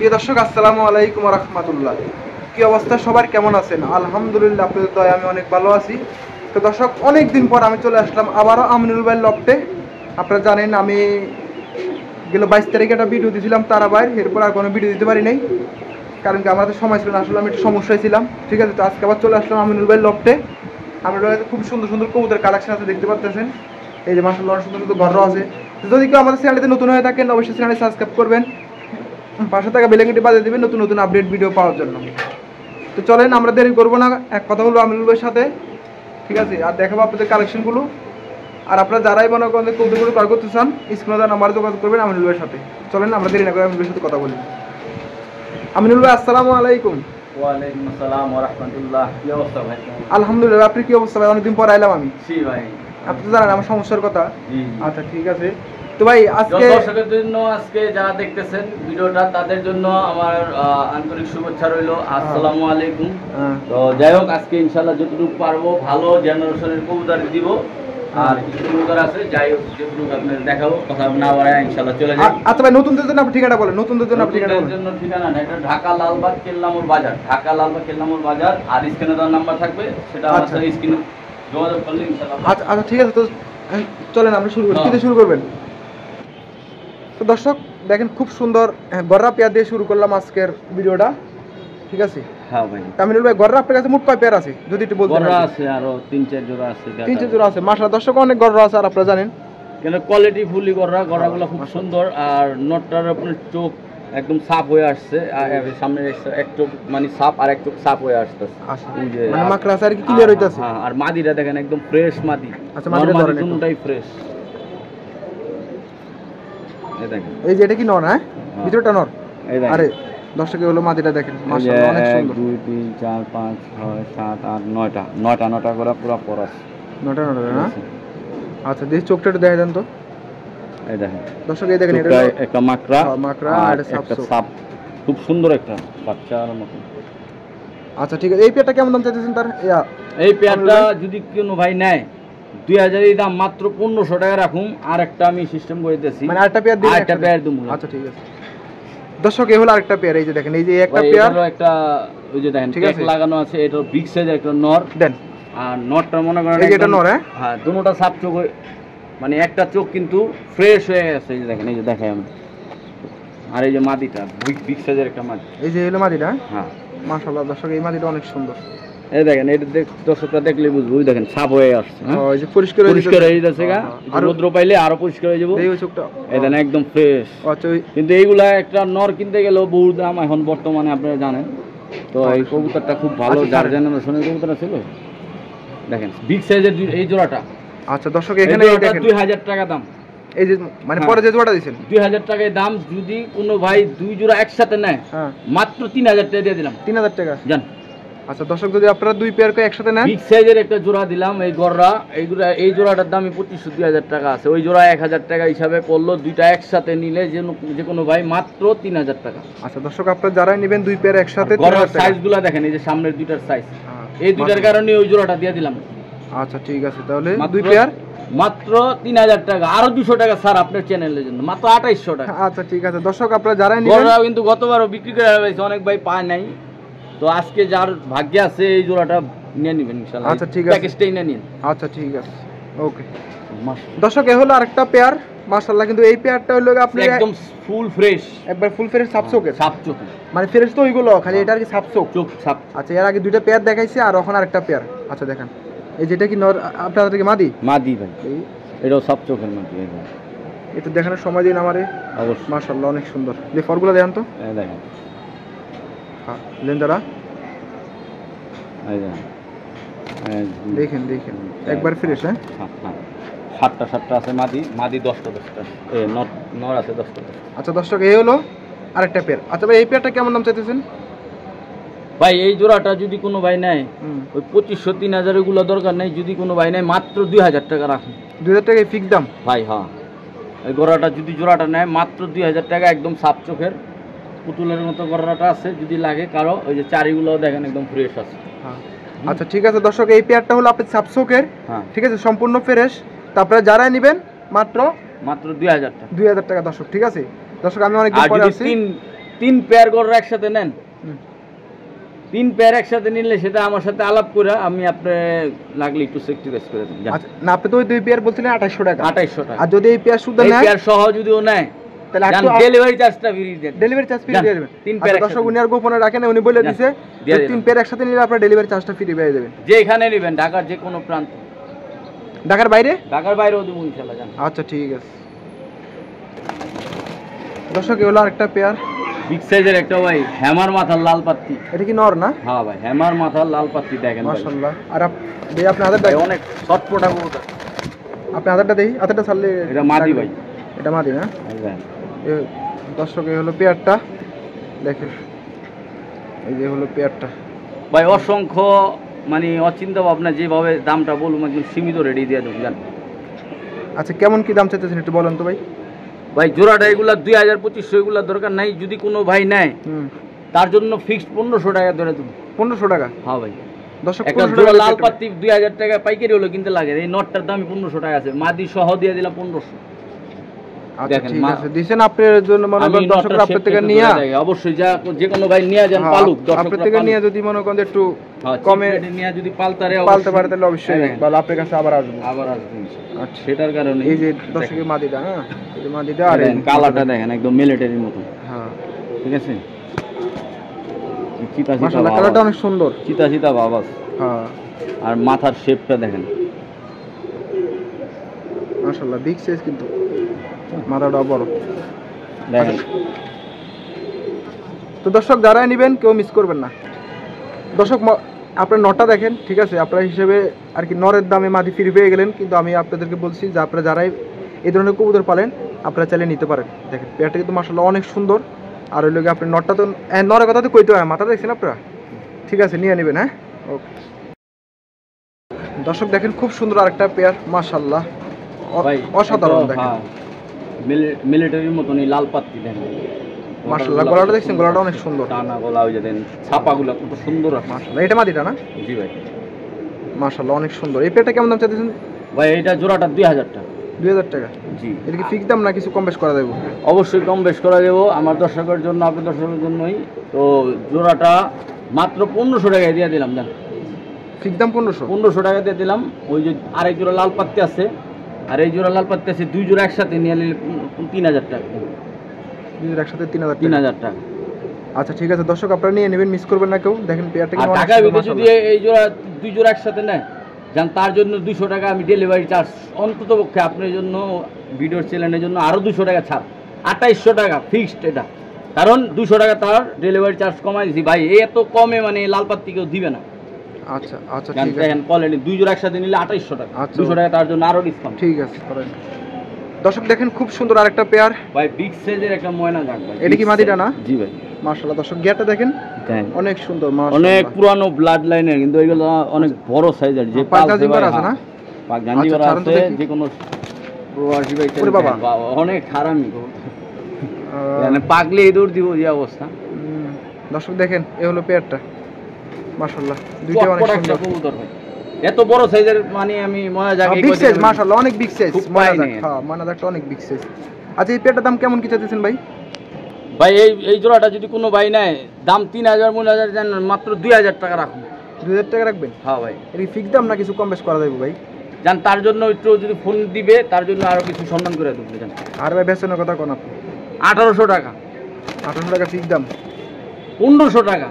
প্রিয় দর্শক আসসালামু আলাইকুম ওয়া রাহমাতুল্লাহ। কি অবস্থা সবার, কেমন আছেন? আলহামদুলিল্লাহ, আপনাদের দয়ায় আমি অনেক ভালো আছি। তো দর্শক, অনেক দিন পর আমি চলে আসলাম আবারও আমিনুল ভাইয়ের লফটে। আপনারা জানেন আমি গেল 22 তারিখে একটা ভিডিও দিয়েছিলাম তারা ভাইয়ের, এরপর আর কোনো ভিডিও দিতে পারি নাই, কারণ কি আমাদের সময় ছিল না, আসলে আমি একটু সমস্যায় ছিলাম। ঠিক আছে, তো আজকে আবার চলে আসলাম আমিনুল ভাইয়ের লফটে। আমিনুল ভাইয়ের খুব সুন্দর সুন্দর কবুতরের কালেকশন আছে, দেখতে পাচ্ছেন। এই যে মাশাআল্লাহ সুন্দর সুন্দর ঘরও আছে। যদি কেউ আমাদের চ্যানেলটিতে নতুন হয়ে থাকেন অবশ্যই চ্যানেলটি সাবস্ক্রাইব করবেন, পাশে থাকা বেল আইকনটি বাজিয়ে দিবেন নতুন নতুন আপডেট ভিডিও পাওয়ার জন্য। তো চলেন, আমরা দেরি করবো না, এক কথা বলবো আমিনুল ভাইয়ের সাথে। ঠিক আছে, আর দেখাবো আপনাদের কালেকশনগুলো। আর আপনারা যারাই মনে করেন কবুতরগুলো ক্রয় করতে চান, স্ক্রিনে দেওয়া নাম্বারে যোগাযোগ করবেন আমিনুল ভাইয়ের সাথে। চলেন আমরা দেরি না করে আমিনুল ভাইয়ের সাথে কথা বলি। আমিনুল ভাই আসসালামু আলাইকুম। ওয়ালাইকুম আসসালাম ওয়া রাহমাতুল্লাহ। কি অবস্থা ভাই? আলহামদুলিল্লাহ, আপনি কি অবস্থা ভাই? অনেকদিন পর আইলাম আমি। জি ভাই, আপনি তো জানেন আমার সমস্যার কথা। জি আচ্ছা ঠিক আছে। তো ভাই আজকে দর্শকদের জন্য, আজকে যারা দেখতেছেন ভিডিওটা তাদের জন্য আমার আন্তরিক শুভেচ্ছা রইল। আসসালামু আলাইকুম। তো যাই হোক, আজকে ইনশাআল্লাহ যতটুকু পারবো ভালো জেনারেশনের কবুতর দিব, আর কিছু কবুতর আছে, যাই হোক যতটুকু আপনাদের দেখাবো, কথা না বাড়ায় ইনশাআল্লাহ চলে যাই। আচ্ছা ভাই, নতুনদের জন্য আপনি ঠিকানা বলেন। নতুনদের জন্য আপনি ঠিকানা বলেন। জন্য ঠিকানা না, এটা ঢাকা লালবাগ কেল্লামুর বাজার, ঢাকা লালবাগ কেল্লামুর বাজার। আর স্ক্রিনে দেওয়ার নাম্বার থাকবে, সেটা আমার সাথে স্ক্রিনে যোগাযোগ করলে ইনশাআল্লাহ। আচ্ছা আচ্ছা ঠিক আছে, তো চলেন আমরা শুরু করি। কি দিয়ে শুরু করবেন? তো দর্শক দেখেন, খুব সুন্দর গররা পেয়ার দিয়ে শুরু করলাম আজকের ভিডিওটা। ঠিক আছে। হ্যাঁ ভাই, আমিনুল ভাই, গররা আপনার কাছে মোট কয় পেয়ার আছে যদি একটু বলতেন? গররা আছে আরো 3-4 জোড়া আছে। 3-4 জোড়া আছে। মাশাআল্লাহ দর্শক, অনেক গররা আছে, আর আপনারা জানেন কেন কোয়ালিটি ফুলি গররাগুলো খুব সুন্দর। আর নটটার আপনার চোখ একদম সাফ হয়ে আসছে, আর সামনে এক চোখ মানে সাফ, আর এক চোখ সাফ হয়ে আসতেছে, মানে মাকড়া আছে আর কি ক্লিয়ার হইতাছে। হ্যাঁ, আর মাদিটা দেখেন একদম ফ্রেশ মাদি। আচ্ছা, মাদিটা ধরেন, দুটোটাই ফ্রেশ। এই দেখেন, এই যে এটা কি নর? হ্যাঁ, ভিতরটা নর। এই দেখেন, আরে দর্শক এই হলো মাদিটা, দেখেন মাশাআল্লাহ অনেক সুন্দর। 1 2 3 4 5 6 7 8 9টা করে পুরো পরাস। 9টা না? আচ্ছা, দেখি চোখটা একটু দেখা দেন তো। এই দেখেন দর্শক, এই দেখেন, এটা একটা মাকড়া আর একটা সাপ, খুব সুন্দর একটা বাচ্চার মতো। আচ্ছা ঠিক আছে, এই পেয়ারটা কেমন দাম চাইতেছেন তার? এই পেয়ারটা যদি কোনো ভাই নেয় 2000 এই দাম, মাত্র 1500 টাকা রাখুন। আর একটা আমি সিস্টেম করে দিতেছি, মানে আরেকটা পেয়ার দিই, আরেকটা পেয়ার দেবো। আচ্ছা ঠিক আছে দর্শক, এই হলো আরেকটা পেয়ার। এই যে দেখেন, এই যে একটা পেয়ার, একটা ওই যে দেখেন ট্যাগ লাগানো আছে, এটা বিগ সাইজের একটা নর দেন। আর নরটা মনে করেন এই যে এটা নর। হ্যাঁ, দুটোটা সাপ চোখ, মানে একটা চোখ কিন্তু ফ্রেশ হয়ে গেছে। এই যে দেখেন, এই যে দেখাই আমি। আর এই যে মাদিটা বিগ সাইজের একটা মাদি, এই যে হলো মাদিটা। হ্যাঁ মাশাআল্লাহ দর্শক, এই মাদিটা অনেক সুন্দর। এই দেখেন, এটা দর্শকরা দেখলে বুঝবো। ওই দেখেন সাপ হয়ে আসছে, ওই যে পরিষ্কার হয়ে যাচ্ছে গা, আর রোদ্র পাইলে আরো পরিষ্কার হয়ে যাবো। এই চোখটা এই দেখেন একদম ফ্রেশ। আচ্ছা, কিন্তু এইগুলা একটা নর কিনতে গেলেও বহু দাম এখন বর্তমানে, আপনারা জানেন। তো এই কবুতরটা খুব ভালো, যার জেনারেশনের কবুতরটা ছিল। দেখেন বিগ সাইজের এই জোড়াটা। আচ্ছা দর্শক, এখানে দেখেন 2000 টাকা দাম। এই যে মানে পরে যে জোড়াটা দিবেন 2000 টাকায় দাম। যদি কোনো ভাই 2 জোড়া একসাথে নেয়, মাত্র 3000 টাকা দিয়ে দিলাম। 3000 টাকা জান। আচ্ছা দর্শক, যদি আপনারা 2 পেয়ার করে একসাথে নেন, বিগ সাইজের একটা জোড়া দিলাম এই গররা, এই জোড়াটার দামই 2500-2000 টাকা আছে। ওই জোড়া 1000 টাকা হিসাবে পড়লো, দুইটা একসাথে নিলে যে কোনো ভাই মাত্র 3000 টাকা। আচ্ছা দর্শক, আপনারা যারাই নেবেন 2 পেয়ার একসাথে, গররার সাইজগুলো দেখেন, এই যে সামনের দুইটার সাইজ, এই দুইটার কারণে ওই জোড়াটা দিয়ে দিলাম। আচ্ছা ঠিক আছে, তাহলে 2 পেয়ার মাত্র 3000 টাকা, আরো 200 টাকা স্যার আপনার চ্যানেলের জন্য, মাত্র 2800 টাকা। আচ্ছা ঠিক আছে দর্শক, আপনারা যারাই নেবেন, গররা কিন্তু গতবারও বিক্রি করে ফেলেছে, অনেক ভাই পায় নাই। তো আজকে যার ভাগ্যে আছে এই জোড়াটা নিয়ে নেবেন ইনশাআল্লাহ। আচ্ছা ঠিক আছে, প্যাকেজটাই নিয়ে নিন। আচ্ছা ঠিক আছে, ওকে দর্শক, এই হলো আরেকটা পেয়ার। মাশাআল্লাহ, কিন্তু এই পেয়ারটা হলো আপনি একদম ফুল ফ্রেশ, একবার ফুল ফ্রেশ সাপচোকে, সাপচোকে মানে ফ্রেশ তো ওইগুলো, খালি এটা আর কি সাপচোক চোখ সাপ। আচ্ছা, এর আগে 2টা পেয়ার দেখাইছি, আর এখন আরেকটা পেয়ার। আচ্ছা দেখেন, এই যেটা কি নর আপনাদের থেকে মাদি ভাই, এটাও সাপচোকের মাদি। একটু দেখানোর সময় দিন আমারে। অবশ্যই। মাশাআল্লাহ অনেক সুন্দর। এই ফরগুলো দেখেন তো। এই দেখেন, হ্যাঁ লেন্দারা দেখেন একবার ফ্রেশ। হ্যাঁ, 7টা আছে মাদি 10টা নর আছে 10টা। আচ্ছা দর্শক, এই হলো আরেকটা পেয়ার। আচ্ছা ভাই, এই পেয়ারটা কেমন দাম চাইতেছেন? ভাই এই জোড়াটা যদি কোনো ভাই নেয়, ওই 2500-3000 এগুলো দরকার নেই। যদি কোনো ভাই নেয় মাত্র 2000 টাকা রাখুন। 2000 টাকায় ফিক্স দাম ভাই। হ্যাঁ, এই গড়াটা যদি জোড়াটা নেয় মাত্র 2000 টাকা, একদম সাপ চোখের পুতুলের মতো গড়াটা আছে। যদি লাগে কারো, ওই যে চারিগুলোও দেখেন একদম ফ্রেশ আছে। আচ্ছা ঠিক আছে দর্শক, এই পেয়ারটা হলো আপনার সাপচোকের। ঠিক আছে, সম্পূর্ণ ফ্রেশ। তারপরে যারাই নেবেন মাত্র 2000 টাকা। 2000 টাকা দর্শক। ঠিক আছে দর্শক, আমি অনেকদিন পরে আসছি। 3 পেয়ার গরুর একসাথে নেন, হুম। 3 পেয়ার একসাথে নিলে সেটা আমার সাথে আলাপ করে আমি আপনার লাগলে একটু সেক্রিফাইস করে দেব। আচ্ছা না, আপনি তো ওই 2 পেয়ার বলছিলেন 2800 টাকা। 2800 টাকা। আর যদি এই পেয়ার শুদ্ধ এই নেয় পেয়ার সহ যদিও নেয় তাহলে জান একটু ডেলিভারি চার্জটা ফ্রি দেন। ডেলিভারি চার্জ ফ্রি দিয়ে দেবেন। 3 পেয়ার আচ্ছা, দর্শক উনি আর গোপনে রাখেন না, উনি বলে দিয়েছে দিয়ে যে দিলাম। 3 পেয়ার একসাথে নিলে আপনারা ডেলিভারি চার্জটা ফ্রি পেয়ে যাবেন। যেখানে নেবেন, ঢাকার যে কোনো প্রান্ত, ঢাকার বাইরে? ঢাকার বাইরেও দেবো ইনশাআল্লাহ জান। আচ্ছা ঠিক আছে। দর্শক এ হলো আরেকটা পেয়ার। বিগ সাইজের একটা ভাই হ্যামার মাথার লাল পাত্তি। এটা কি নর না? হ্যাঁ ভাই, হ্যামার মাথার লাল পাত্তি দেখেন ভাই। মাশাআল্লাহ। আর ভাই আপনি হাজারটা, ভাই অনেক ছটপটা কবুতর। আপনি হাজারটা দেই, হাজারটা ছাড়লে এটা মাদি ভাই। এটা মাদি না? বুঝলেন? দর্শক এই হলো পেয়ারটা দেখেন, এই যে হলো পেয়ারটা। ভাই অসংখ্য মানে অচিন্তা ভাবনা যেভাবে দামটা বলুন একদম সীমিত রেডি দিয়ে দেবো জান। আচ্ছা কেমন কি দাম চাইতেছেন একটু বলেন তো ভাই। ভাই জোড়াটা এগুলা 2000-2500 এগুলা দরকার নাই, যদি কোনো ভাই নেয় তার জন্য ফিক্সড 1500 টাকা ধরে দেবো। 1500 টাকা? হ্যাঁ ভাই। দর্শক একটা 1500 জোড়া টাকা লাল পাত্তি 2000 টাকা পাইকারি হলো কিনতে লাগে, এই নটটার দাম 1500 টাকা আছে, মাদি সহ দিয়ে দিলাম 1500। আচ্ছা দেখেন, ঠিক আছে, দিবেন আপনার জন্য মনে করেন দর্শকরা আপনার থেকে নিয়া অবশ্যই যে কোনো ভাই নিয়ে যান পালুক, আপনার থেকে নিয়ে যদি মনে করেন একটু কমে নিয়ে যদি পালতে পারে তাহলে অবশ্যই ভালো আপনার কাছে আবার আসবে। আচ্ছা সেটার কারণে এই যে দর্শকের মাদিটা, হ্যাঁ এই যে মাদিটা আর এই কালারটা দেখেন একদম মিলিটারির মতো। হ্যাঁ ঠিক আছে, চিতা চিতা মাশাআল্লাহ কালারটা অনেক সুন্দর, চিতা চিতা বাবা। হ্যাঁ আর মাথার শেপটা দেখেন মাশাআল্লাহ বিগ সাইজ, কিন্তু মাথাটা বড় দেখেন। তো দর্শক যারাই নেবেন কেউ মিস করবেন না। দর্শক আপনার নটা দেখেন, ঠিক আছে, আপনার হিসেবে আর কি নরের দামে মাদি ফ্রি পেয়ে গেলেন, কিন্তু আমি আপনাদেরকে বলছি যে আপনারা যারাই এই ধরনের কবুতর পালেন আপনারা চাইলে নিতে পারেন। দেখেন পেয়ারটা কিন্তু মাশাআল্লাহ অনেক সুন্দর। আর ওই লোক আপনার নটটা তো নরের কথা তো কইতে হয়, মাথা দেখছেন আপনারা, ঠিক আছে নিয়ে নেবেন। হ্যাঁ ওকে দর্শক দেখেন খুব সুন্দর আরেকটা পেয়ার, মাশাআল্লাহ অসাধারণ। দেখেন মিলিটারির মতনই লাল পাত্তি দেখেন মাশাআল্লাহ, গলাটা দেখছেন, গলাটা অনেক সুন্দর, টানা গলা, ওই যে দেন ছাপাগুলো কত সুন্দর। মাশাআল্লাহ এটা মাদিটা না? জি ভাই মাশাআল্লাহ অনেক সুন্দর। এই পেয়ারটা কেমন দাম চাইতেছেন ভাই? এটা জোড়াটা 2000 টাকা। 2000 টাকা? জি। এটা কি ফিক্স দাম না কিছু কম বেশ করা যাবে? অবশ্যই কম বেশ করা দেবো আমার দর্শকের জন্য, আপনার দর্শকের জন্যই। তো জোড়াটা মাত্র 1500 টাকায় দিয়ে দিলাম জান। ফিক্স দাম 1500 টাকা দিয়ে দিলাম। ওই যে আরেক জোড়া লাল পাত্তি আছে, আর এই জোড়া লাল পাত্তি আছে, 2 জোড়া একসাথে নিয়ে নিলে 3000 টাকা। 2 একসাথে 3000 টাকা। আচ্ছা ঠিক আছে দর্শক আপনারা নিয়ে নেবেন, মিস করবেন না কেউ। দেখেন পেয়ারটা আর ঢাকার ভিতরে যদি এই জোড়া 2 জোড়া একসাথে নেয় যান, তার জন্য 200 টাকা আমি ডেলিভারি চার্জ অন্তত পক্ষে আপনার জন্য, ভিডিওর চ্যানেলের জন্য আরও 200 টাকা ছাড়, 2800 টাকা ফিক্সড এটা। কারণ 200 টাকা তার ডেলিভারি চার্জ কমাই দিছি ভাই, এত কমে মানে লাল পাত্তি কেউ দিবে না। আচ্ছা আচ্ছা ঠিক আছে, দেখেন কোয়ালিটি 2 জোড়া একসাথে নিলে 2800 টাকা, 200 টাকা তার জন্য আরও ডিসকাউন্ট। ঠিক আছে করেন। দর্শক দেখেন খুব সুন্দর আরেকটা পেয়ার ভাই, বিগ সাইজের একটা ময়না জাগ ভাই। এটা কি মাদিটা না? জি ভাই। মাশাআল্লাহ দর্শক গিয়ারটা দেখেন অনেক সুন্দর, মাশাআল্লাহ অনেক পুরানো ব্লাড লাইনের, কিন্তু এগুলো অনেক বড় সাইজের। যে পাগজাজি করা আছে না? পাগজাজি করা আছে, যে কোনো প্রবাসী ভাই অনেক হারামি মানে পাগলে দৌড় দিব যে অবস্থা। দর্শক দেখেন এই হলো পেয়ারটা, মাশাআল্লাহ দুইটা অনেক সুন্দর কবুতর ভাই, এত বড় সাইজের মানে আমি ময়না জাগ বিগ সাইজ, মাশাআল্লাহ অনেক বিগ সাইজ ময়না জাগ। হ্যাঁ ময়না জাগটা অনেক বিগ সাইজ। আচ্ছা এই পেয়ারটার দাম কেমন কি চাইতেছেন ভাই? ভাই এই জোড়াটা যদি কোনো ভাই নেয় দাম 3000 জান, মাত্র 2000 টাকা রাখুন। 2000 টাকা রাখবেন? হ্যাঁ ভাই। এর ফিক্স দাম না কিছু কম বেশ করা যাবে ভাই? জান তার জন্য একটু যদি ফোন দিবে তার জন্য আরো কিছু সম্মান করে দেবো জান। আর ভাই বেচনের কথা কোন আপনি? 1800 টাকা। 1800 টাকা ফিক্স দাম? 1500 টাকা।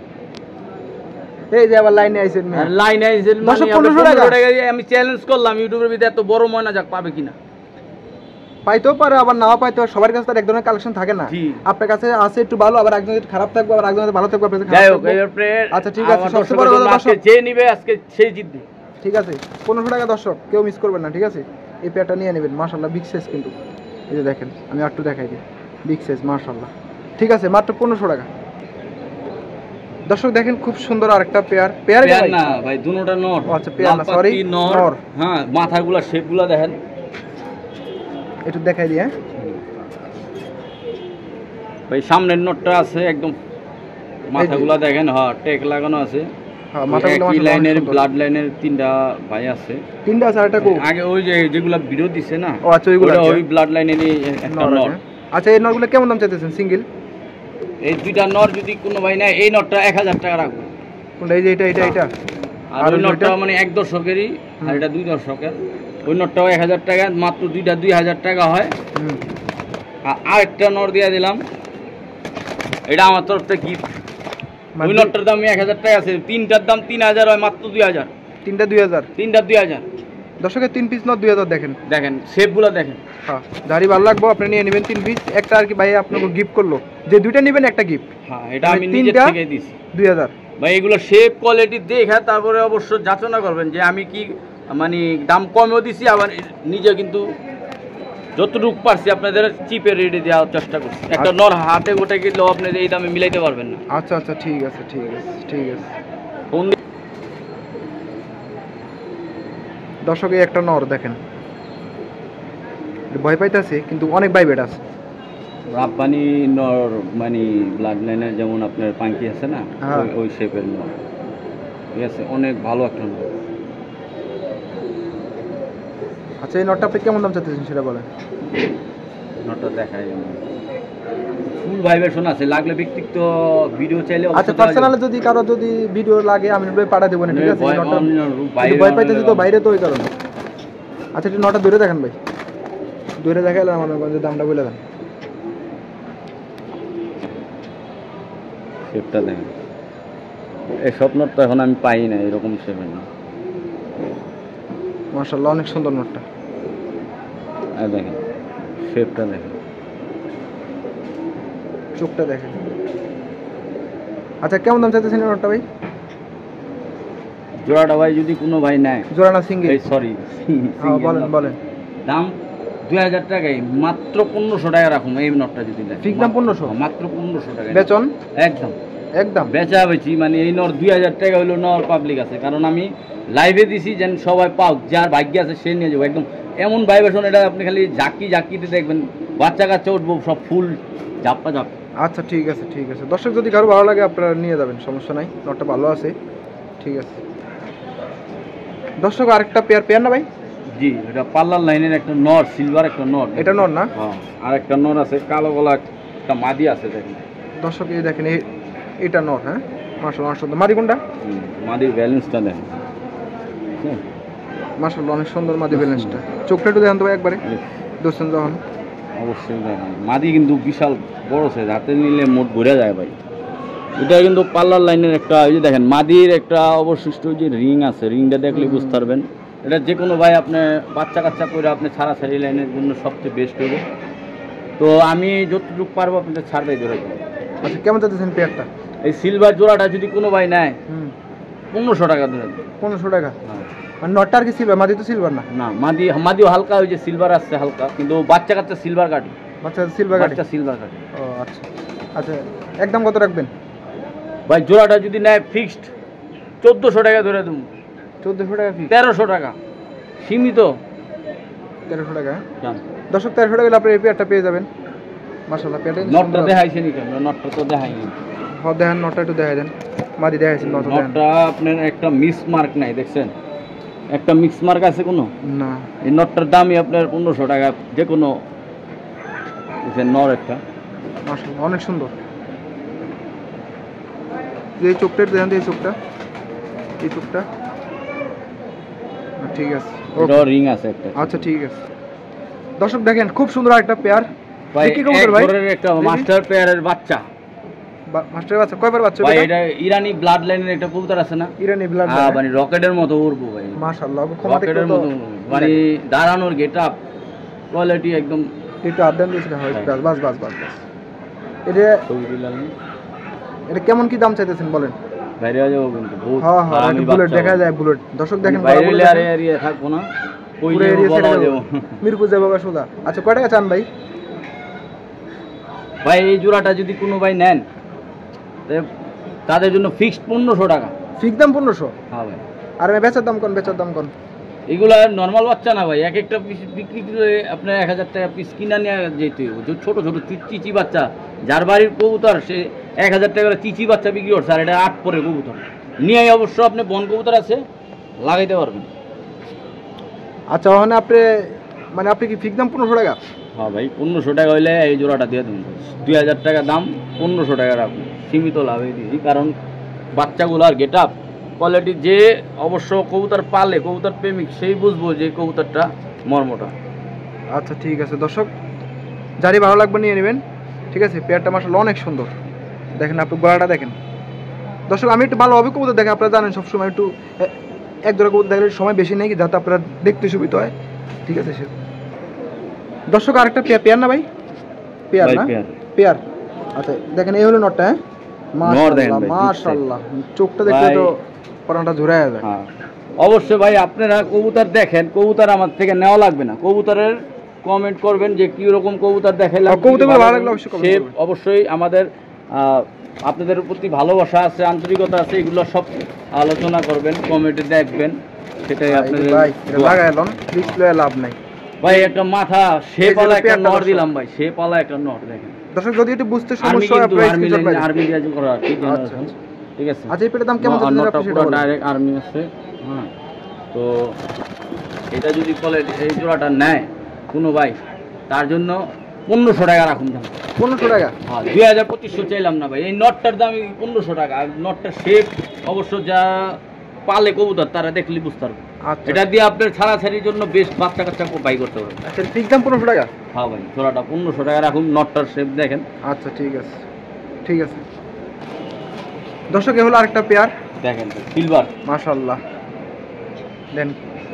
এই যে আবার লাইনে আইছেন না? লাইনে আইছেন মানে 1500 টাকা আমি চ্যালেঞ্জ করলাম ইউটিউবের ভিতরে এত বড় ময়না যাক পাবে কিনা। পাইতেও পারে আবার নাও পাইতে পারে, সবার কাছে তার এক ধরনের কালেকশন থাকে না। আপনার কাছে আছে একটু ভালো, আবার একজনের খারাপ থাকবে, আবার একজনের ভালো থাকবে, আপনার কাছে খারাপ থাকবে। আচ্ছা ঠিক আছে, সবচেয়ে বড় কথা দর্শক যে নিবে আজকে সেই জিতবে। ঠিক আছে 1500 টাকা দর্শক কেউ মিস করবেন না, ঠিক আছে? এই পেয়ারটা নিয়ে নেবেন, মাশাআল্লাহ বিগ সাইজ কিন্তু। এই যে দেখেন আমি একটু দেখাই দিই, বিগ সাইজ মাশাআল্লাহ। ঠিক আছে মাত্র 1500 টাকা। দর্শক দেখেন খুব সুন্দর আরেকটা পেয়ার না ভাই, দুটোটা নর। আচ্ছা পেয়ার না, সরি নর। হ্যাঁ মাথাগুলো শেপগুলো দেখেন একটু দেখাই দিই। হ্যাঁ ভাই সামনের নটটা আছে একদম, মাথাগুলো দেখেন, হ্যাঁ টেক লাগানো আছে। হ্যাঁ মাথাগুলো মাশাআল্লাহ লাইনের ব্লাড লাইনের 3টা ভাই আছে। 3টা আছে, আরেকটা কো আগে ওই যে যেগুলা ভিডিও দিছে না, ও আচ্ছা ওইগুলো ওই ব্লাড লাইনেরই একটা নর। আচ্ছা এই নরগুলো কেমন দাম চাইতেছেন সিঙ্গেল? এই দুইটা নর যদি কোনো ভাই নেয় এই নটটা 1000 টাকা রাখবো। কোনটা? এই যে এটা আর ওই নটটা মানে 1 দর্শকেরই, আর এটা 2 দর্শকের। ওই নটটাও 1000 টাকা, মাত্র দুইটা 2000 টাকা হয়। আর একটা নর দিয়ে দিলাম, এটা আমার তরফ থেকে গিফট। ওই নটটার দাম 1000 টাকা আছে, তিনটার দাম 3000 হয়, মাত্র 2000। তিনটা 2000? তিনটা 2000। দর্শকের 3 পিস নট 2000। দেখেন শেপগুলো দেখেন। হ্যাঁ, যারই ভালো লাগবো আপনি নিয়ে নেবেন 3 পিস। একটা আর কি ভাই আপনাকে গিফট করলো, যে দুইটা নেবেন একটা গিফট। হ্যাঁ, এটা আমি নিজে থেকে দিছি 2000। ভাই এগুলো শেপ কোয়ালিটি দেখে তারপরে অবশ্য যাচনা করবেন যে আমি কি মানে দাম কমেও দিছি, আবার নিজে কিন্তু যতটুকু পারছি আপনাদের চিপে রেডি দেওয়ার চেষ্টা করছি। একটা নর হাতে গোটে গেলেও আপনি এই দামে মিলাইতে পারবেন না। আচ্ছা, ঠিক আছে। ফোন দর্শক এই একটা নর দেখেন, ভয় পাইতেছে কিন্তু অনেক ভাইবেট আছে। রাব্বানি নর মানে ব্লাড লাইনের, যেমন আপনার পাঙ্কি আছে না, ওই শেপের নর, ঠিক আছে, অনেক ভালো একটা নর। আচ্ছা, এই নটটা আপনি কেমন দাম চাচ্ছেন সেটা বলেন। নটটা দেখাই ফুল ভাইব্রেশন আছে, লাগলে ব্যক্তিগত ভিডিও চাইলে। আচ্ছা, পার্সোনালি যদি কারো যদি ভিডিও লাগে আমি পাঠিয়ে দেবো না, ঠিক আছে? ভয় পাইতেছি তো বাইরে, তো ওই কারণে। আচ্ছা, এটা নটা দূরে দেখেন ভাই, দূরে দেখাইলে আমার দামটা বলে দেন। শেপটা দেখেন, এই স্বপ্নর তো এখন আমি পাই না এরকম শেপের না। মাশাআল্লাহ, অনেক সুন্দর নটটা। দেখেন শেপটা দেখেন, চোখটা দেখেন। আচ্ছা, কেমন দাম চাইতেছেন এই নটটা ভাই? জোড়াটা ভাই যদি কোনো ভাই নেয়, জোড়া না সিঙ্গেল? সরি, বলেন। দাম 2000 টাকাই, মাত্র 1500 টাকা রাখুন এই নটটা যদি নেয়। ঠিক দাম 1500? মাত্র 1500 টাকা বেচন? একদম বেচা বেচি, মানে এই নর 2000 টাকা হইলো নর পাবলিক আছে, কারণ আমি লাইভে দিছি যেন সবাই পাও, যার ভাগ্য আছে সে নিয়ে যাবো। একদম এমন ভাইব্রেশন, এটা আপনি খালি জাকিতে দেখবেন, বাচ্চা কাচ্চা উঠবো সব ফুল ঝাপ্পা। আচ্ছা, ঠিক আছে। দর্শক যদি কারো ভালো লাগে আপনারা নিয়ে যাবেন, সমস্যা নাই, নটটা ভালো আছে, ঠিক আছে। দর্শক আরেকটা পেয়ার না ভাই? জি, এটা পার্লার লাইনের একটা নর, সিলভার একটা নর। এটা নর না? হ্যাঁ, আর একটা নর আছে কালো গলা, একটা মাদি আছে দেখেন। দর্শক এই দেখেন, এটা নর। হ্যাঁ, মাশাআল্লাহ, সুন্দর। মাদি কোনটা? মাদির ব্যালেন্সটা দেখেন, মাশাআল্লাহ, অনেক সুন্দর মাদি ব্যালেন্সটা। চোখটা একটু দেখেন তো ভাই একবারে, দোস্তেন যখন। অবশ্যই দেখেন, মাদি কিন্তু বিশাল বড় সাইজ, হাতে নিলে মোট ঘুরে যায় ভাই। এটা কিন্তু পার্লার লাইনের একটা, এই যে দেখেন মাদির একটা অবশিষ্ট যে রিং আছে, রিংটা দেখলে বুঝতে পারবেন। এটা যে কোনো ভাই আপনি বাচ্চা কাচ্চা করে আপনি ছাড়াছাড়ি লাইনের জন্য সবচেয়ে বেস্ট হবে। তো আমি যতটুকু পারবো আপনাদের ছাড় দিয়ে ধরে দেবো। আচ্ছা, কেমন চাচ্ছেন পেয়ারটা? এই সিলভার জোড়াটা যদি কোনো ভাই নেয় 1500 টাকা ধরে দেবো। 1500 টাকা? মানে নটটা আর কি সিলভার? মাদি তো সিলভার না? না, মাদিও হালকা, ওই যে সিলভার আসছে হালকা, কিন্তু বাচ্চা কাচ্চা সিলভার কাটি। বাচ্চা সিলভার কাটি? সিলভার কাটি। ও আচ্ছা, একদম কত রাখবেন ভাই? জোড়াটা যদি নেয় ফিক্সড 1400 টাকা ধরে দেবো। 1400 টাকা? 1300 টাকা সীমিত। 1300 টাকা? দর্শক 1300 টাকা আপনি এই পেয়ারটা পেয়ে যাবেন। মাশাআল্লাহ, পেয়ারটা নটটা দেখাইছেন নি কেন? নটটা তো দেখাইনি। হ্যাঁ, দেখেন নটটা একটু দেখাই দেন। মাদি দেখাইছেন, নটটা আপনার একটা মিস মার্ক নাই, দেখছেন? একটা মিক্স মার্ক আছে কোনো না? এই নটটার দামই আপনার 1500 টাকা, যে কোনো নর একটা। মাশাআল্লাহ, অনেক সুন্দর। এই চোখটা দেখেন, এই চোখটা ঠিক আছে, ওটা রিং আছে একটা। আচ্ছা, ঠিক আছে। দর্শক দেখেন, খুব সুন্দর একটা পেয়ার ভাই, একটা মাস্টার পেয়ারের বাচ্চা। মাস্টার বাচ্চা? কয়বার বাচ্চা ভাই? এটা ইরানি ব্লাড লাইনের একটা কবুতর আছে না, ইরানি ব্লাড, মানে রকেটের মতো উড়বো ভাই। মাশাআল্লাহ, রকেটের মতো, মানে দাঁড়ানোর গেটআপ কোয়ালিটি একদম। একটু আদান দিয়েছিলাম, বাস। এটা কেমন কি দাম চাইতেছেন বলেন? বাইরে যাবো কিন্তু বহুত। হ্যাঁ, বুলেট দেখা যায়, বুলেট। দর্শক দেখেন, বাইরে এরিয়া থাকবো না, পুরো এরিয়া ছেড়ে দেবো, মিরপুর যাবো সোজা। আচ্ছা, কয় টাকা চান ভাই? ভাই এই জোড়াটা যদি কোনো ভাই নেন তাদের জন্য ফিক্সড 1500 টাকা। ফিক্স দাম 1500? হ্যাঁ ভাই। আর বেচার দাম কোন? এগুলা নর্মাল বাচ্চা না ভাই, এক একটা পিস বিক্রি করে আপনার 1000 টাকা পিস কিনা নিয়ে যেতে হবে। ছোট চিচি বাচ্চা, যার বাড়ির কবুতর সে 1000 টাকা করে চিচি বাচ্চা বিক্রি করছে, আর এটা 8 পরে কবুতর নিয়ে অবশ্য আপনি বন কবুতর আছে লাগাইতে পারবেন। আচ্ছা, ওখানে আপনি কি ফিক্স দাম 1500 টাকা? হ্যাঁ ভাই 1500 টাকা হইলে এই জোড়াটা দিয়ে দেবেন। 2000 টাকা দাম, 1500 টাকা রাখুন, সীমিত লাভে দিয়েছি। কারণ বাচ্চাগুলার গেট আপ কোয়ালিটি যে অবশ্য কবুতর পালে, কবুতর প্রেমিক, সেই বুঝবো যে কবুতরটা মর্মটা। আচ্ছা ঠিক আছে দর্শক, যারই ভালো লাগবে নিয়ে নেবেন। ঠিক আছে, পেয়ারটা মাশাআল্লাহ অনেক সুন্দর। দেখেন আপনি গলাটা দেখেন দর্শক। আমি একটু ভালোভাবে কবুতর দেখেন, আপনারা জানেন সবসময় একটু এক দুটো কবুতর দেখলে সময় বেশি নেই, যাতে আপনারা দেখতে সুবিধা হয়। ঠিক আছে সে দর্শক, আরেকটা পেয়ার না ভাই? পেয়ার না, পেয়ার। আচ্ছা দেখেন এই হলো নটটা। হ্যাঁ মাশাআল্লাহ মাশাআল্লাহ, চোখটা দেখলে তো প্রাণটা ঝুরায় যায়। অবশ্যই ভাই আপনারা কবুতর দেখেন, কবুতর আমার থেকে নেওয়া লাগবে না, কবুতরের কমেন্ট করবেন যে কি রকম কবুতর দেখাইলাম, কবুতরগুলো ভালো লাগলে অবশ্যই কমেন্ট করবেন। অবশ্যই আমাদের আপনাদের প্রতি ভালোবাসা আছে, আন্তিকতা আছে, এগুলো সব আলোচনা করবেন, কমেন্টে দেখবেন, সেটাই আপনাদের। ভাই এটা লাগাইলাম, ডিসপ্লে লাভ নাই ভাই। একটা মাথা শেপালা একটা নট দিলাম ভাই, শেপালা একটা নট দেখেন দর্শক। যদি একটু বুঝতে সমস্যা হয় আপনারা স্ক্রিনশট পাবেন। আর্মি দিয়ে করা আর কি জেনারেশন। ঠিক আছে। আচ্ছা এই পেটার দাম কেমন যাচ্ছে আপনি সেটা বলেন। ডাইরেক্ট আর্মি আছে। হ্যাঁ, তো এটা যদি বলে এই জোড়াটা নেয় কোনো ভাই, তার জন্য 1500 টাকা রাখুন দাম। 1500 টাকা? হ্যাঁ, 2000-2500 চাইলাম না ভাই। এই নটটার দাম 1500 টাকা। আর নটটার শেপ অবশ্য যা পালে কবুতর তারা দেখলে বুঝতে পারবে। আচ্ছা, এটা দিয়ে আপনার ছাড়াছাড়ির জন্য বেশ বাচ্চা কাচ্চা বাই করতে পারবেন। আচ্ছা ফিক্স দাম 1500 টাকা? হ্যাঁ ভাই, জোড়াটা 1500 টাকা রাখুন, নটটার শেপ দেখেন। আচ্ছা ঠিক আছে, ঠিক আছে দর্শক। এ হলো আরেকটা পেয়ার দেখেন, সিলভার মাশাআল্লাহ। দেন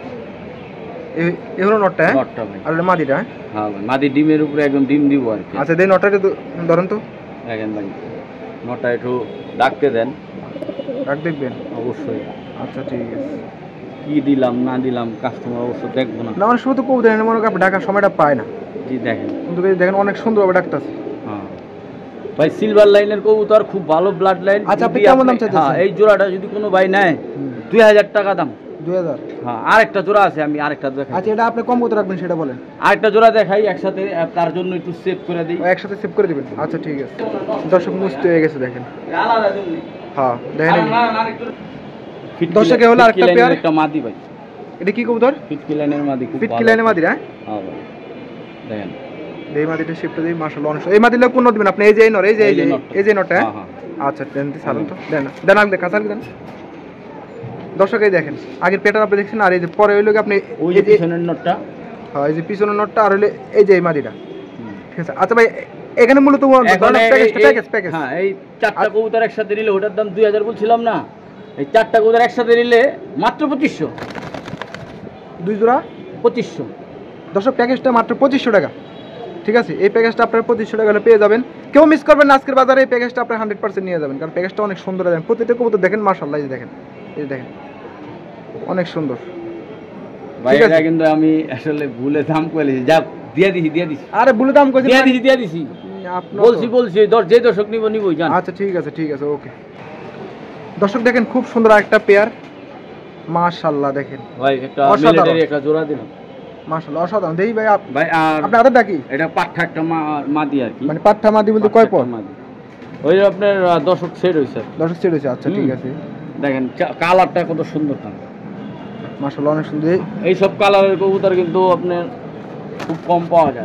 এ হলো নটটা। নটটা ভাই, আর মাদিটা। হ্যাঁ ভাই, মাদি ডিমের উপরে একদম ডিম দিব আর কি। আচ্ছা দেন নটটা ধরেন তো। দেখেন ভাই, নটটা একটু ডাকতে দেন, ডাক দেখবেন অবশ্যই। আচ্ছা ঠিক আছে। কি দিলাম না দিলাম কাস্টমার অবশ্য দেখবো না। না অনেক সময় তো কবুতর এনে মনে করেন ডাকার সময়টা পায় না। জি দেখেন, কিন্তু দেখেন অনেক সুন্দরভাবে ডাকতেছে। হ্যাঁ ভাই, সিলভার লাইনের কবুতর, খুব ভালো ব্লাড লাইন। আচ্ছা আপনি কেমন দাম চাইছেন? হ্যাঁ, এই জোড়াটা যদি কোনো ভাই নেয় 2000 টাকা দাম। 2000? হ্যাঁ, আরেকটা জোড়া আছে, আমি আরেকটা দেখাই। আচ্ছা এটা আপনি কম কত রাখবেন সেটা বলেন। আরেকটা জোড়া দেখাই একসাথে, তার জন্য একটু সেভ করে দিই। একসাথে সেভ করে দিবেন? আচ্ছা ঠিক আছে দর্শক, মুস্ত হয়ে গেছে দেখেন। হ্যাঁ দেখেন দর্শক, এ হলো আরেকটা পেয়ার, একটা মাদি ভাই। এটা কি কবুতর? ফিটকি লাইনের মাদি, খুব ফিটকি লাইনের মাদি। হ্যাঁ ভাই দেখেন, এই মাদিটা শিফট দিই মাশাআল্লাহ অনেক। এই মাদিলে কোন নট দিবেন আপনি? এই যে এই নট, এই যে এই যে নটটা। আচ্ছা দেন দি সারুন তো, দেন দেন আগে দেখা সার দেন দর্শক। এই দেখেন আগের পেটার আপনি দেখছেন, আর এই যে পরে হইলো আপনি ওই যে পিছনের নটটা। হ্যাঁ এই যে পিছনের নটটা, আর হইলো এই যে এই মাদিটা। ঠিক আছে। আচ্ছা ভাই এখানে মূলত প্যাকেজ। হ্যাঁ, এই চারটা কবুতর একসাথে নিলে ওটার দাম 2000 বলছিলাম না, এই চারটা কবুতর একসাথে নিলে মাত্র 2500। দুই জোড়া 2500 দর্শক, প্যাকেজটা মাত্র 2500 টাকা। ঠিক আছে, এই প্যাকেজটা আপনারা 2500 টাকা হলে পেয়ে যাবেন। কেউ মিস করবেন না আজকের বাজারে, এই প্যাকেজটা আপনারা 100% নিয়ে যাবেন, কারণ প্যাকেজটা অনেক সুন্দর। দেখেন প্রতিটা কবুতর দেখেন মাশাআল্লাহ, এই দেখেন, এই দেখেন অনেক সুন্দর ভাই। এটা কিন্তু আমি আসলে ভুলে দাম কইছি, যা দিয়ে দিছি। আরে ভুলে দাম কইছি, দিয়ে দিছি বলছি যে দর্শক নিবই জান। আচ্ছা ঠিক আছে ওকে দর্শক। দেখেন খুব সুন্দর একটা পেয়ার মাশাআল্লাহ। দেখেন ভাই, একটা মিলিটারি একটা জোড়া দিলাম মাশাআল্লাহ, অসাধারণ। দেই ভাই ভাই, আর আপনি আদারটা কি? এটা পাঠা একটা মাদি আর কি। মানে পাঠা মাদি বলতে কয় পর? মাদি ওই আপনার দর্শক সেট হইছে। দর্শক সেট হইছে। আচ্ছা ঠিক আছে। দেখেন কালারটা কত সুন্দর কালার, মাশাআল্লাহ অনেক সুন্দর। এই সব কালারের কবুতর কিন্তু আপনার খুব কম পাওয়া যায়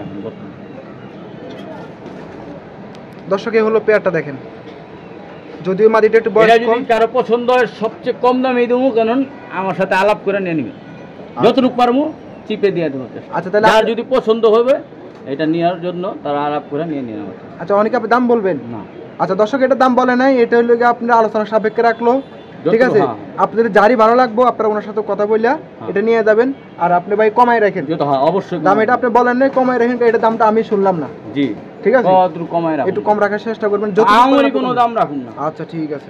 দর্শক। এই হলো পেয়ারটা দেখেন, যদিও মাদিটা একটু বয়স কম। যদি কারো পছন্দ হয় সবচেয়ে কম দামে দেবো, কারণ আমার সাথে আলাপ করে নিয়ে নিবে, যতটুকু পারবো চিপে দিয়ে দেবো। আচ্ছা তাহলে আর যদি পছন্দ হবে এটা নেওয়ার জন্য তারা আলাপ করে নিয়ে নিয়ে নেবে। আচ্ছা অনেকে আপনি দাম বলবেন না? আচ্ছা দর্শক, এটা দাম বলে নাই, এটা হলো আপনার আলোচনা সাপেক্ষে রাখলো। ঠিক আছে, আপনাদের যারই ভালো লাগবো আপনারা ওনার সাথে কথা বললে এটা নিয়ে যাবেন। আর আপনি ভাই কমাই রাখেন, অবশ্যই দাম এটা আপনি বলেন নাই, কমাই রাখেন। এটা দামটা আমি শুনলাম না। জি ঠিক আছে, একটু কম রাখার চেষ্টা করবেন, কোনো দাম রাখুন না। আচ্ছা ঠিক আছে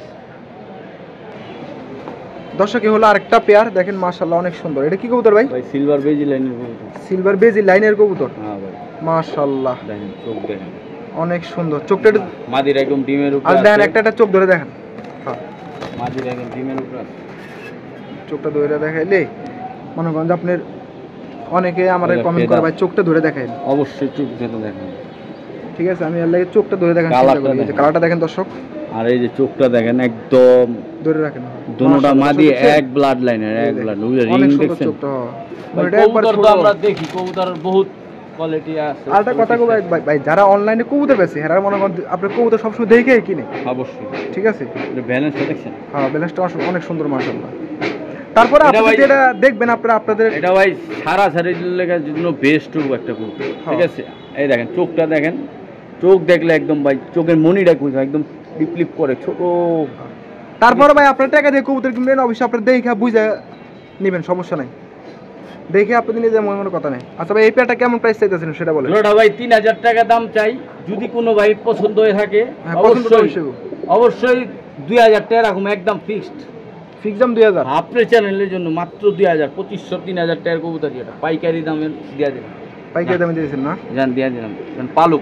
দর্শক। এই হলো আরেকটা পেয়ার, দেখেন মাশাআল্লাহ অনেক সুন্দর। এটা কি কবুতর ভাই? সিলভার বেজি লাইনের কবুতর। সিলভার বেজি লাইনের কবুতর। হ্যাঁ ভাই, মাশাআল্লাহ দেখেন চোখ দেখেন অনেক সুন্দর। চোখটা মাদির একদম ডিমের উপর। আর দেখেন একটা চোখ ধরে দেখেন। হ্যাঁ মাদির একদম ডিমের উপর চোখটা ধরে দেখাইলে মনে করেন যে আপনার অনেকে আমার কমেন্ট করে ভাই চোখটা ধরে দেখাইন। অবশ্যই চোখ ধরে দেখেন। ঠিক আছে, আমি এর লাগে চোখটা ধরে দেখান চেষ্টা করি। এই কালারটা দেখেন দর্শক, আর এই যে চোখটা দেখেন একদম ধরে রাখেন। দুটোটা মাদি এক ব্লাড লাইনের, এক ব্লাড রিং দেখছেন। কবুতর তো আমরা দেখি, কবুতর বহুত কোয়ালিটি আছে। আর একটা কথা ভাই, ভাই যারা অনলাইনে কবুতর বেচে এরা মনে করেন আপনার কবুতর সবসময় দেখে কিনে। অবশ্যই, ঠিক আছে। ব্যালেন্সটা দেখছেন? হ্যাঁ, ব্যালেন্সটা অনেক সুন্দর মাশাআল্লাহ। তারপরে এটা আপনি ভাই- যেটা দেখবেন আপনাদের এটা ভাই সারা লেখার জন্য বেস্ট একটা কবুতর। ঠিক আছে, এই দেখেন চোখটা দেখেন, চোখ দেখলে একদম ভাই চোখের মনিটা কই একদম লিপ করে ছোট। তারপরে ভাই আপনার টাকা দিয়ে কবুতর কিনবেন, অবশ্যই আপনার দেখে বুঝে নেবেন, সমস্যা নাই। দেখে আপনি নিজের মনে মনে কথা নেই। আচ্ছা ভাই, এই পেয়ারটা কেমন প্রাইস চাইতেছেন সেটা বলেন। জোড়াটা ভাই 3000 টাকা দাম চাই। যদি কোনো ভাই পছন্দ হয়ে থাকে হ্যাঁ, পছন্দ তো অবশ্যই অবশ্যই। অবশ্যই 2000 টাকা রাখুন, একদম ফিক্সড। ফিক্স দাম 2000। আপনার চ্যানেলের জন্য মাত্র 2000, 2500 3000 টাকার কবুতর এটা পাইকারি দামে দিয়া দিলাম। পাইকারি দামে দিয়েছেন না? জান দিয়া দিলাম, পালুক।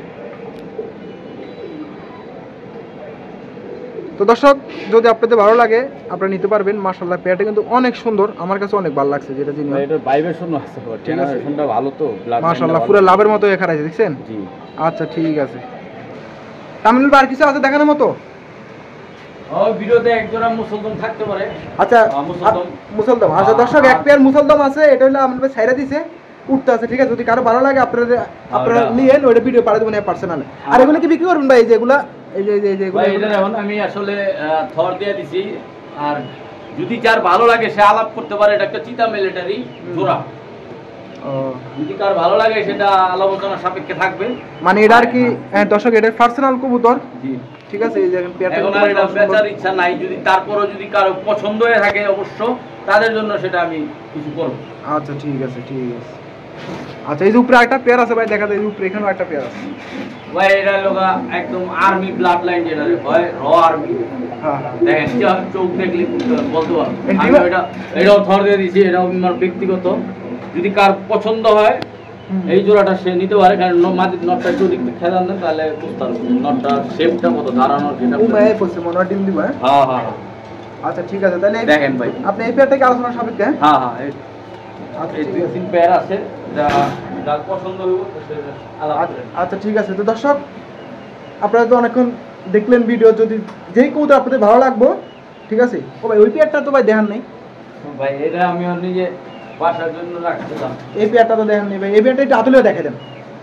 তো দর্শক, যদি আপনাদের ভালো লাগে আপনারা নিতে পারবেন। মাশাআল্লাহ, পেয়ারটা কিন্তু অনেক সুন্দর, আমার কাছে অনেক ভালো লাগছে যেটা জিনিস। এটা ভাইব্রেশন আছে, জেনারেশনটা ভালো তো। মাশাআল্লাহ, পুরো লাভের মতো এখানে আছে, দেখছেন? জি। আচ্ছা ঠিক আছে। তামিল আর কিছু আছে দেখানোর মতো? ওই ভিডিওতে একজোড়া মুসলমান থাকতে পারে। আচ্ছা, মুসলদম। মুসলদম। আচ্ছা দর্শক, এক পেয়ার মুসলদম আছে, এটা হলো আমাদের ছাইরা দিছে, উঠতে আছে। ঠিক আছে, যদি কারো ভালো লাগে আপনারা নিয়েন, ওইটা ভিডিও পাঠিয়ে দেবেন পার্সোনালে। আর এগুলো কি বিক্রি করবেন ভাই? এই যেগুলা ভাই এটা দেখুন, আমি আসলে থর দিয়ে দিছি। আর যদি যার ভালো লাগে সে আলাপ করতে পারে। এটা একটা চিতা মিলিটারি জোড়া। যদি কার ভালো লাগে সেটা আলোচনা সাপেক্ষে থাকবে। মানে এটা আর কি দর্শক, এটা পার্সোনাল কবুতর। জি। ঠিক আছে, এই দেখেন পেয়ারটা এখন আর এটা বেচার ইচ্ছা নাই। যদি তারপরও যদি কারো পছন্দ হয়ে থাকে অবশ্য তাদের জন্য সেটা আমি কিছু করব। আচ্ছা ঠিক আছে, ঠিক আছে। আচ্ছা, এই যে উপরে একটা পেয়ার আছে ভাই, দেখা যায় এই উপরে এখানেও একটা পেয়ার আছে ভাই। এটা লোকা একদম আর্মি ব্লাড লাইন যেটা হয়, র আর্মি। হ্যাঁ, দেখেন চোখ দেখলে বলতে পারবো। এই আমি এটাও থর দিয়ে দিছি, এটাও আমার ব্যক্তিগত। যদি কার পছন্দ হয় এই জোড়াটা সে নিতে পারে। কারণ মাটির নটটা একটু দিক খেলান না, তাহলে বুঝতে পারবেন নটটার শেপটা কত দাঁড়ানোর যেটা। ও ভাই পড়ছে মনে হয় ডিম দিব। হ্যাঁ হ্যাঁ। আচ্ছা ঠিক আছে, তাহলে দেখেন ভাই, আপনি এই পেয়ারটাকে আলোচনা সাপেক্ষে। হ্যাঁ হ্যাঁ, আচ্ছা এই ঠিক দুই আছে। তিন পেয়ার আছে, যার পছন্দ হইব আলাদা। আচ্ছা ঠিক আছে। তো দর্শক, আপনারা তো অনেকক্ষণ দেখলেন ভিডিও। যদি যেই কবুতর আপনাদের ভালো লাগবো, ঠিক আছে। ও ভাই, ওই পেয়ারটা তো ভাই দেখান নাই ভাই। এটা আমি নিজে বাসার জন্য রাখছিলাম। এই পেয়ারটা তো দেখান নেই ভাই। এই পেয়ারটা একটু আতুলেও দেখা দেন,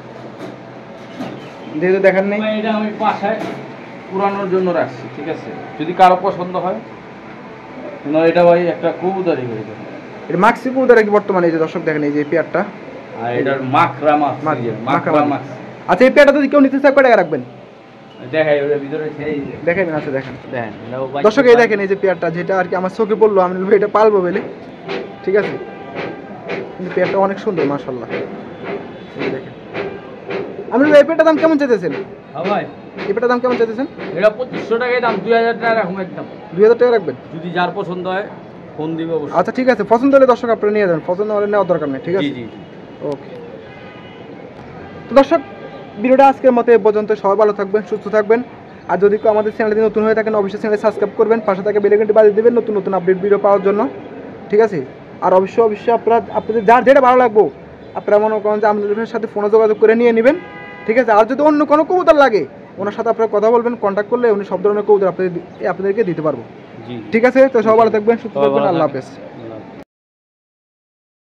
যেহেতু দেখান নেই। ভাই, এটা আমি বাসায় পুরানোর জন্য রাখছি। ঠিক আছে, যদি কারো পছন্দ হয়। না, এটা ভাই একটা কবুতরই হয়ে যাবে। এটা মাক্সি কবুতর কি বর্তমানে? এই যে দর্শক দেখেন, এই যে পেয়ারটা। আর এটার মাখরা মাছ, মাখরা মাছ। আচ্ছা, এই পেয়ারটা যদি কেউ নিতে চায় কয় টাকা রাখবেন? দেখাই ওর ভিতরে সেই দেখাবেন? আচ্ছা দেখেন। দেখেন দর্শক, এই দেখেন এই যে পেয়ারটা, যেটা আর কি আমার চোখে পড়লো, আমি বলবো এটা পালবো বলে। ঠিক আছে, কিন্তু পেয়ারটা অনেক সুন্দর মাশাআল্লাহ। এই দেখেন। আমি বলবো এই পেয়ারটার দাম কেমন চাইতেছেন? হ্যাঁ ভাই, এই পেয়ারটার দাম কেমন চাইতেছেন? এটা 2500 টাকায় দাম, 2000 টাকা রাখুন একদম। 2000 টাকা রাখবেন? যদি যার পছন্দ হয় ফোন দিবে অবশ্যই। আচ্ছা ঠিক আছে, পছন্দ হলে দর্শক আপনারা নিয়ে যাবেন, পছন্দ হলে নেওয়ার দরকার নেই। ঠিক আছে, জি জি। ওকে। তো দর্শক, ভিডিওটা আজকের মতো এ পর্যন্ত। সবাই ভালো থাকবেন, সুস্থ থাকবেন। আর যদি কেউ আমাদের চ্যানেলে নতুন হয়ে থাকেন, অবশ্যই চ্যানেলে সাবস্ক্রাইব করবেন, পাশে থাকে বেল আইকনটি বাজিয়ে দেবেন নতুন নতুন আপডেট ভিডিও পাওয়ার জন্য। ঠিক আছে, আর অবশ্যই আপনাদের যার যেটা ভালো লাগবো আপনারা মনে করেন যে আমাদের সাথে ফোনে যোগাযোগ করে নিয়ে নেবেন। ঠিক আছে, আর যদি অন্য কোনো কবুতর লাগে ওনার সাথে আপনারা কথা বলবেন, কন্ট্যাক্ট করলে উনি সব ধরনের কবুতর আপনাদেরকে দিতে পারবো। জি। ঠিক আছে, তো সবাই ভালো থাকবেন, সুস্থ থাকবেন। আল্লাহ হাফেজ।